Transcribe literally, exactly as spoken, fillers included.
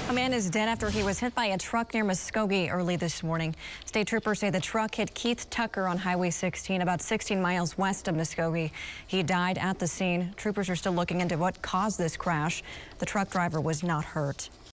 A man is dead after he was hit by a truck near Muskogee early this morning. State troopers say the truck hit Keith Tucker on Highway sixteen, about sixteen miles west of Muskogee. He died at the scene. Troopers are still looking into what caused this crash. The truck driver was not hurt.